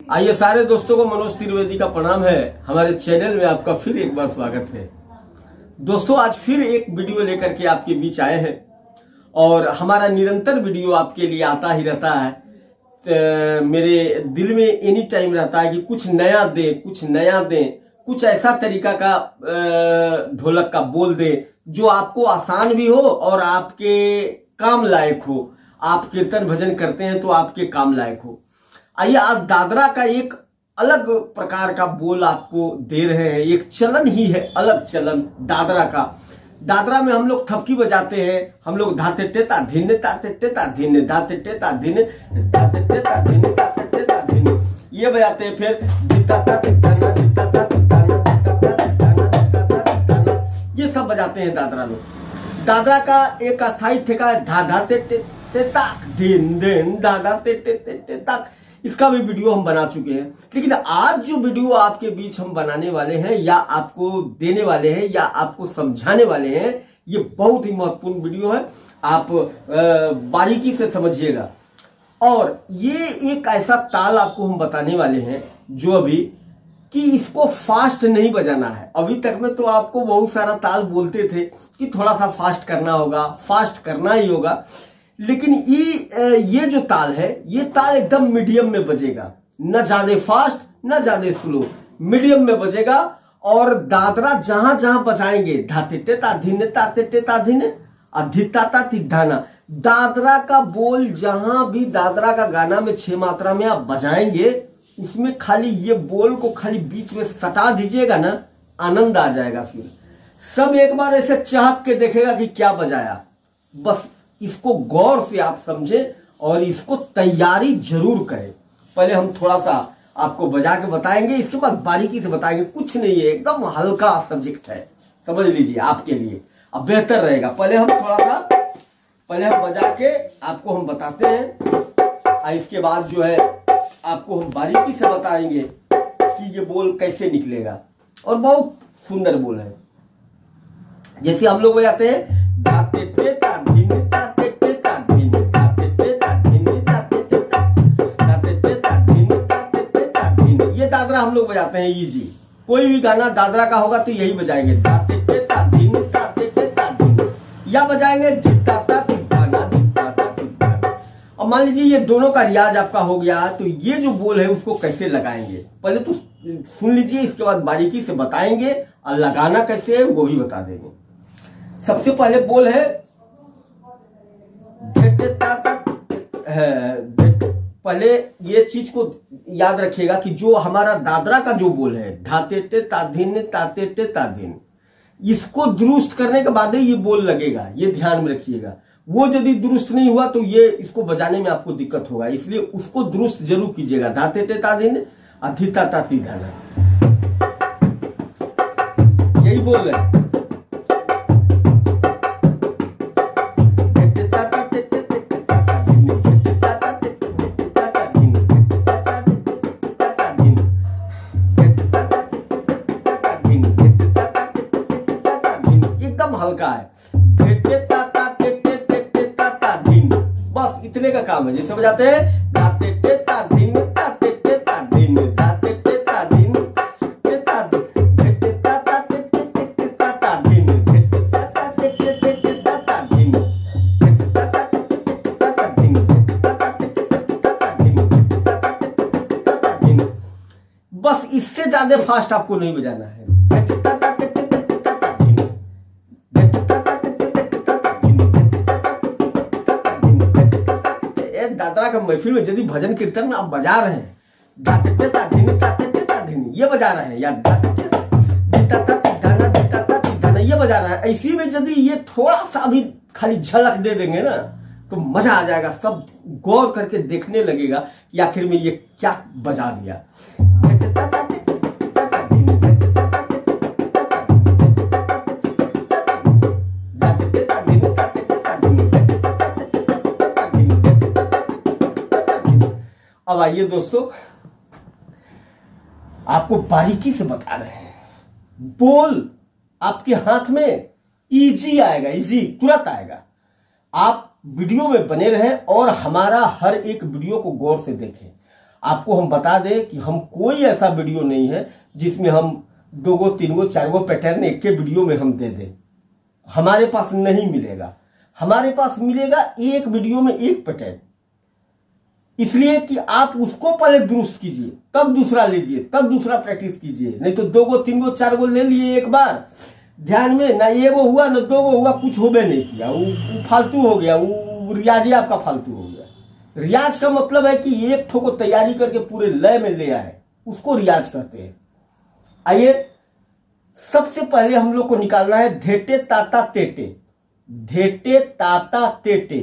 आइए सारे दोस्तों को मनोज त्रिवेदी का प्रणाम है। हमारे चैनल में आपका फिर एक बार स्वागत है। दोस्तों आज फिर एक वीडियो लेकर के आपके बीच आए हैं और हमारा निरंतर वीडियो आपके लिए आता ही रहता है। मेरे दिल में एनी टाइम रहता है कि कुछ नया दें, कुछ नया दें, कुछ ऐसा तरीका का ढोलक का बोल दे जो आपको आसान भी हो और आपके काम लायक हो। आप कीर्तन भजन करते हैं तो आपके काम लायक हो। आइए आज दादरा का एक अलग प्रकार का बोल आपको दे रहे हैं। एक चलन ही है, अलग चलन दादरा का। दादरा में हम लोग थपकी बजाते हैं, हम लोग धाते टेता धिन ताते टेता धिन धाते टेता धिन धाते टेता धिन ताते टेता धिन ये बजाते हैं। फिर ये सब बजाते हैं दादरा लोग। दादरा का एक अस्थायी ठेका है धा धाते टेता धिन धिन धा धाते टेता। इसका भी वीडियो हम बना चुके हैं, लेकिन आज जो वीडियो आपके बीच हम बनाने वाले हैं या आपको देने वाले हैं या आपको समझाने वाले हैं, ये बहुत ही महत्वपूर्ण वीडियो है। आप बारीकी से समझिएगा। और ये एक ऐसा ताल आपको हम बताने वाले हैं जो अभी कि इसको फास्ट नहीं बजाना है। अभी तक में तो आपको बहुत सारा ताल बोलते थे कि थोड़ा सा फास्ट करना होगा, फास्ट करना ही होगा, लेकिन ये जो ताल है ये ताल एकदम मीडियम में बजेगा, न ज्यादा फास्ट न ज्यादा स्लो, मीडियम में बजेगा। और दादरा जहां जहां बजाएंगे धाते टेता धिन ताते टेता धिन अधिताता तिधाना, दादरा का बोल जहां भी दादरा का गाना में 6 मात्रा में आप बजाएंगे उसमें खाली ये बोल को खाली बीच में सटा दीजिएगा ना, आनंद आ जाएगा। फिर सब एक बार ऐसे चाहक के देखेगा कि क्या बजाया। बस इसको गौर से आप समझें और इसको तैयारी जरूर करें। पहले हम थोड़ा सा आपको बजा के बताएंगे, इसके बाद बारीकी से बताएंगे। कुछ नहीं है, एकदम हल्का सब्जेक्ट है, समझ लीजिए आपके लिए अब बेहतर रहेगा। पहले हम बजा के आपको हम बताते हैं, इसके बाद जो है आपको हम बारीकी से बताएंगे कि ये बोल कैसे निकलेगा। और बहुत सुंदर बोल है। जैसे हम लोग बजाते हैं धाते टेता धिन ताते टेता धिन धाते टेता धिन ताते टेता धाते टेता धिन ताते टेता धिन, ये दादरा हम लोग बजाते हैं इजी। कोई भी गाना दादरा का होगा तो यही बजाएंगे धाते टेता धिन ताते टेता धिन, या बजाएंगे धिताता तिधाना धिताता तिधाना। और मान लीजिए ये दोनों का रियाज आपका हो गया तो ये जो बोल है उसको कैसे लगाएंगे पहले तो सुन लीजिए, इसके बाद बारीकी से बताएंगे और लगाना कैसे है वो भी बता देंगे। सबसे पहले बोल है पहले ये चीज को याद रखिएगा कि जो हमारा दादरा का जो बोल है धाते टे ताधिन ताते टे ताधिन, इसको दुरुस्त करने के बाद ही ये बोल लगेगा, ये ध्यान में रखिएगा। वो यदि दुरुस्त नहीं हुआ तो ये इसको बजाने में आपको दिक्कत होगा, इसलिए उसको दुरुस्त जरूर कीजिएगा। धाते टे ताधिन अधिता ताती धाना, यही बोल है। हल्का है, बस इतने का काम है। जैसे बजाते हैं धाते टेता धिन ताते टेता धिन धाते टेता धिन टेता टेता ताते टेता धिन टेता ताते टेता धिन टेता टेता धिन टेता टेता धिन। बस इससे ज्यादा फास्ट आपको नहीं बजाना है। दादरा का महफिल में यदि भजन कीर्तन में आप बजा रहे हैं धाते टेता धिन ताते टेता धिन ये बजा रहे हैं, या ये बजा रहे हैं, ऐसी में यदि ये थोड़ा सा भी खाली झलक दे देंगे ना तो मजा आ जाएगा। सब गौर करके देखने लगेगा कि आखिर में ये क्या बजा दिया। अब आइए दोस्तों आपको बारीकी से बता रहे हैं। बोल आपके हाथ में इजी आएगा, इजी तुरंत आएगा। आप वीडियो में बने रहें और हमारा हर एक वीडियो को गौर से देखें। आपको हम बता दें कि हम कोई ऐसा वीडियो नहीं है जिसमें हम 2 गो 3 गो 4 गो पैटर्न एक के वीडियो में हम दे दें। हमारे पास नहीं मिलेगा। हमारे पास मिलेगा एक वीडियो में एक पैटर्न, इसलिए कि आप उसको पहले दुरुस्त कीजिए, तब दूसरा लीजिए, तब दूसरा प्रैक्टिस कीजिए। नहीं तो 2 गो 3 गो 4 गो ले लिए एक बार, ध्यान में ना 1 गो हुआ ना 2 गो हुआ, कुछ होबे नहीं किया, वो फालतू हो गया, वो रियाज ही आपका फालतू हो गया। रियाज का मतलब है कि एक ठो को तैयारी करके पूरे लय में ले आए, उसको रियाज कहते हैं। आइए, सबसे पहले हम लोग को निकालना है धेटे ताता तेटे। धेटे ताता तेटे।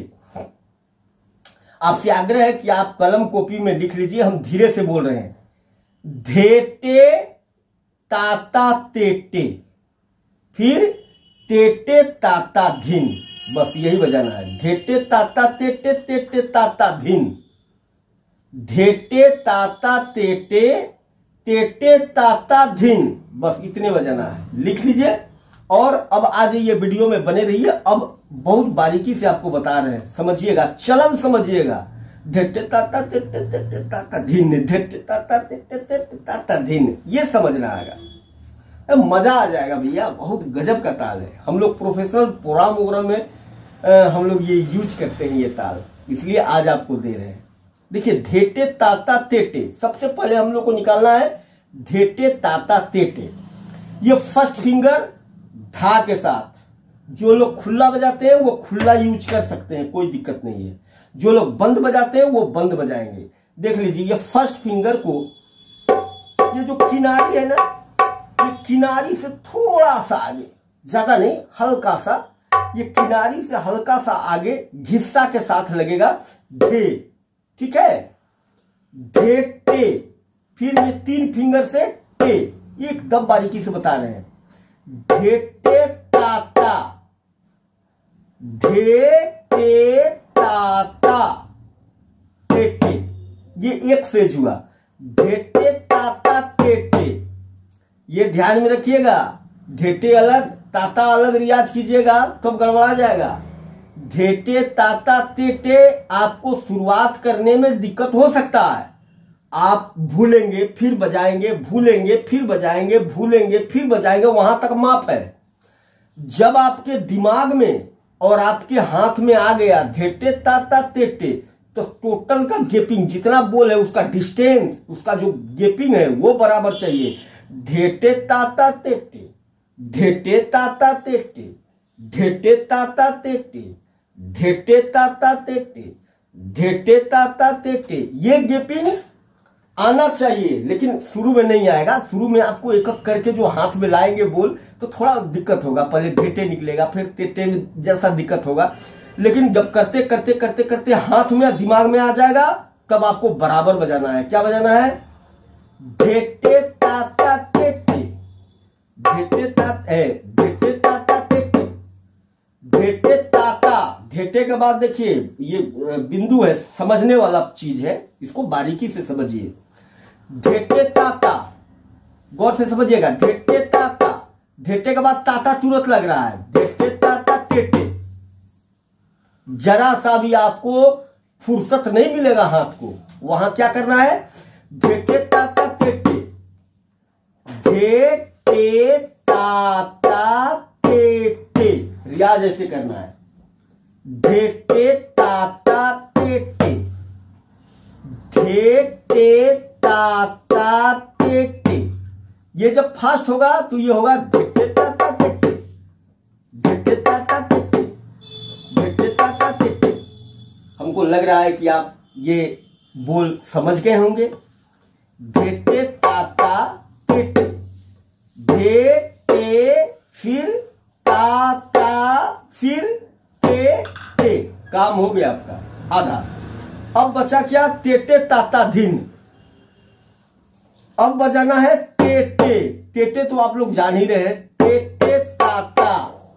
आपसे आग्रह है कि आप कलम कॉपी में लिख लीजिए, हम धीरे से बोल रहे हैं। धेटे ताता तेटे, फिर तेटे ताता धिन, बस यही बजाना है। धेटे ताता तेटे, तेटे ताता धिन। धेटे ताता तेटे, तेटे ताता धिन, बस इतने बजाना है। लिख लीजिए और अब आ जाइए, वीडियो में बने रहिए। अब बहुत बारीकी से आपको बता रहे हैं, समझिएगा, चलन समझिएगा। धेटे ताता तेटे, तेटे ताता धिन, धेटे ताता तेटे, तेटे ताता धिन, ये समझना आएगा, मजा आ जाएगा भैया। बहुत गजब का ताल है। हम लोग प्रोफेशनल प्रोग्राम वोग्राम में हम लोग ये यूज करते हैं ये ताल, इसलिए आज आपको दे रहे हैं। देखिए, धेटे ताता तेटे, सबसे पहले हम लोग को निकालना है धेटे ताता तेटे। ये फर्स्ट फिंगर धा के साथ, जो लोग खुला बजाते हैं वो खुला यूज कर सकते हैं, कोई दिक्कत नहीं है। जो लोग बंद बजाते हैं वो बंद बजाएंगे। देख लीजिए, ये फर्स्ट फिंगर को, ये जो किनारी है ना, ये किनारी से थोड़ा सा आगे, ज्यादा नहीं, हल्का सा, ये किनारी से हल्का सा आगे घिस्सा के साथ लगेगा धे, ठीक है। धे टे, फिर ये 3 फिंगर से टे, एकदम बारीकी से बता रहे हैं। धेटे ताता, धेटे ताता तेटे, ये एक फेज हुआ। धेटे ताता तेटे, ये ध्यान में रखिएगा। धेटे अलग, ताता अलग रियाज कीजिएगा तो गड़बड़ा जाएगा। धेटे ताता तेटे आपको शुरुआत करने में दिक्कत हो सकता है। आप भूलेंगे फिर बजाएंगे, भूलेंगे फिर बजाएंगे, भूलेंगे फिर बजाएंगे, वहां तक माफ है। जब आपके दिमाग में और आपके हाथ में आ गया धेटे ताता तेटे, तो टोटल का गेपिंग, जितना बोल है उसका डिस्टेंस, उसका जो गेपिंग है वो बराबर चाहिए। धेटे ताता तेटे, धेटे ताता तेटे, धेटे ताता तेटे, धेटे ताता तेटे, धेटे ताता तेटे, ये गेपिंग आना चाहिए, लेकिन शुरू में नहीं आएगा। शुरू में आपको एक एक करके जो हाथ में लाएंगे बोल तो थोड़ा दिक्कत होगा। पहले धेटे निकलेगा, फिर तेटे में जैसा दिक्कत होगा, लेकिन जब करते करते करते करते हाथ में दिमाग में आ जाएगा, तब आपको बराबर बजाना है। क्या बजाना है? धेटे ताता तेटे, धेटे ताता, धेटे ताता तेटे, धेटे ताता। धेटे के बाद देखिए, ये बिंदु है, समझने वाला चीज है, इसको बारीकी से समझिए। धेटे ताता, गौर से समझिएगा। धेटे ताता, धेटे के बाद ताता तुरंत लग रहा है। धेटे ताता तेटे, जरा सा भी आपको फुर्सत नहीं मिलेगा हाथ को, वहां क्या करना है? धेटे ताता तेटे, धेटे ताता तेटे, रियाज ऐसे करना है। धेटे ताता तेटे, धेटे ताता तेटे। ये जब फास्ट होगा तो ये होगा धेटे ताता तेटे, धेटे ताता तेटे, धेटे ताता तेटे। हमको लग रहा है कि आप ये बोल समझ गए होंगे। धेटे ताता तेटे, धेटे, फिर ताता, फिर ते ते, काम हो गया आपका आधा। अब बचा क्या? तेटे ताता धिन। अब बजाना है तेटे। तेटे तो आप लोग जान ही रहे हैं। तेटे ताता,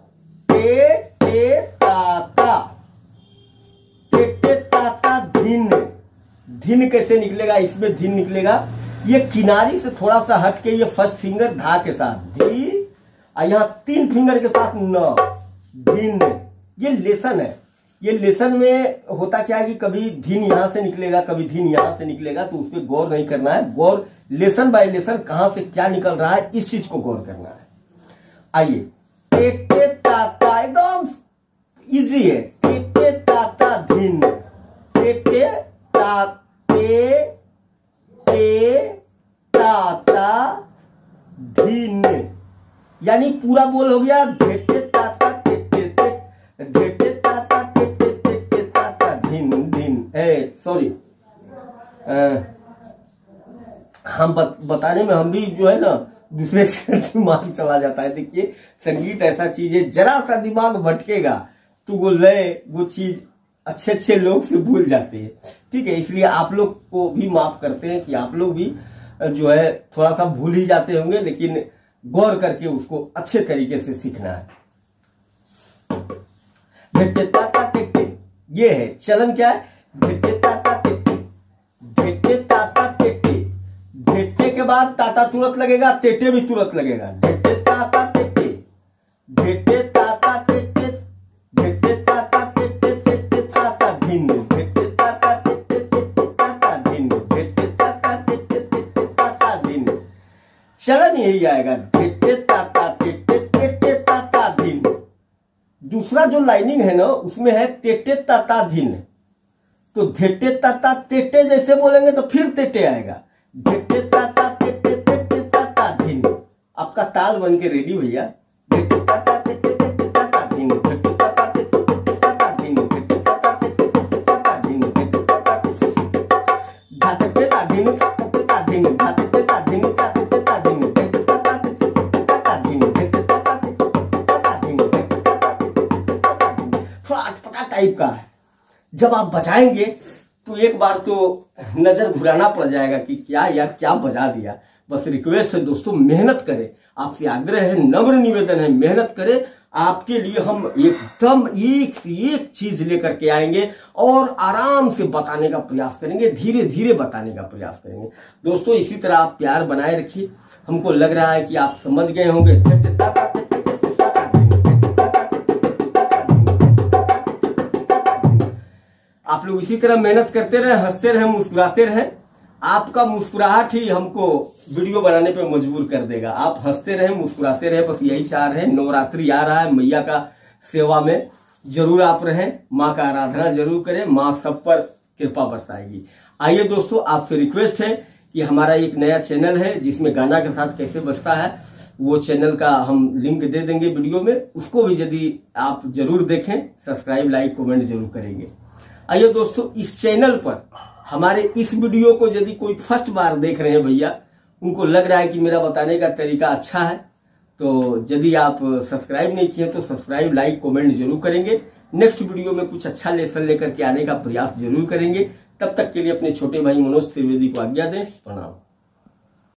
तेटे ताता, तेटे ताता धिन। धिन कैसे निकलेगा? इसमें धिन निकलेगा, ये किनारी से थोड़ा सा हट के, ये फर्स्ट फिंगर धा के साथ धी, और यहां 3 फिंगर के साथ न, धिन। ये लेसन है, ये लेसन में होता क्या है कि कभी धीन यहां से निकलेगा, कभी धीन यहां से निकलेगा, तो उस पर गौर नहीं करना है। गौर लेसन बाय लेसन कहां से क्या निकल रहा है इस चीज को गौर करना है। आइए, टेटे ताता एकदम इजी है। टेटे ताता धीन, टेटे ताते टे ताता धीन, यानी पूरा बोल हो गया ढेटे ताता टेटे ढेटे ताता टेटे टेटे ताता धीन धीन। सॉरी, हम बताने में हम भी जो है ना दूसरे से दिमाग चला जाता है। देखिए संगीत ऐसा चीज है, जरा सा दिमाग भटकेगा तो वो लय वो चीज अच्छे अच्छे लोग से भूल जाते हैं। ठीक है, इसलिए आप लोग को भी माफ करते हैं कि आप लोग भी जो है थोड़ा सा भूल ही जाते होंगे, लेकिन गौर करके उसको अच्छे तरीके से सीखना है। ढेटे ताता टेटे, ये है चलन क्या है, ढेटे ताता टेटे, ढेटे ताता टेटे, ढेटे के बाद ताता तुरंत लगेगा, टेटे भी तुरंत लगेगा। ढेटे ताता टेटे, ढेटे ताता टेटे, ढेटे ताता टेटे टेटे ताता धिन, ढेटे ताता टेटे टेटे ताता धिन, ढेटे ताता टेटे टेटे ताता धिन। चलन यही आएगा, ढेटे ताता टेटे टेटे ताता धिन। दूसरा जो लाइनिंग है ना उसमें है टेटे ताता धिन, तो ढेटे ताता टेटे जैसे बोलेंगे तो फिर टेटे आएगा, ढेटे ताता टेटे टेटे ताता धिन। आपका ताल बन के रेडी भैया। ढेटे ताता टेटे टेटे ताता धिन, ढेटे ताता टेटे टेटे ताता धिन, ढेटे ताता टेटे टेटे ताता धिन, ढेटे ताता धाते टेता धिन ताता धिन, धाते टेता धिन ताते टेता धिन, ढेटे ताता टेटे टेटे ताता धिन, ढेटे ताता टेटे टेटे ताता धिन, ढेटे ताता टेटे टेटे ताता धिन। थोड़ा अटपटा टाइप का है। जब आप बजाएंगे तो एक बार तो नजर घुराना पड़ जाएगा कि क्या यार क्या बजा दिया। बस रिक्वेस्ट है दोस्तों, मेहनत करें, आपसे आग्रह है, नम्र निवेदन है, मेहनत करें। आपके लिए हम एकदम एक चीज लेकर के आएंगे और आराम से बताने का प्रयास करेंगे, धीरे धीरे बताने का प्रयास करेंगे। दोस्तों इसी तरह आप प्यार बनाए रखिए। हमको लग रहा है कि आप समझ गए होंगे। आप लोग इसी तरह मेहनत करते रहे, हंसते रहे, मुस्कुराते रहे। आपका मुस्कुराहट ही हमको वीडियो बनाने पे मजबूर कर देगा। आप हंसते रहे, मुस्कुराते रहे, बस यही चाह रहे हैं। नवरात्रि आ रहा है, मैया का सेवा में जरूर आप रहें, माँ का आराधना जरूर करें, माँ सब पर कृपा बरसाएगी। आइए दोस्तों, आपसे रिक्वेस्ट है कि हमारा एक नया चैनल है जिसमें गाना के साथ कैसे बजता है, वो चैनल का हम लिंक दे देंगे वीडियो में, उसको भी यदि आप जरूर देखें, सब्सक्राइब लाइक कमेंट जरूर करेंगे। आइए दोस्तों, इस चैनल पर हमारे इस वीडियो को यदि कोई फर्स्ट बार देख रहे हैं भैया, उनको लग रहा है कि मेरा बताने का तरीका अच्छा है, तो यदि आप सब्सक्राइब नहीं किए तो सब्सक्राइब लाइक कमेंट जरूर करेंगे। नेक्स्ट वीडियो में कुछ अच्छा लेसन लेकर के आने का प्रयास जरूर करेंगे। तब तक के लिए अपने छोटे भाई मनोज त्रिवेदी को आज्ञा दें। प्रणाम।